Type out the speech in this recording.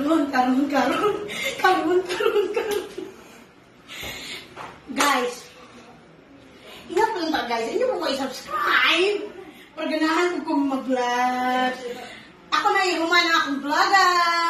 Karon. Guys, ingat lang ta guys, inyo mo i-subscribe. Para ganahan ko kung mag-vlog. Ako na yung humana akong vlogan.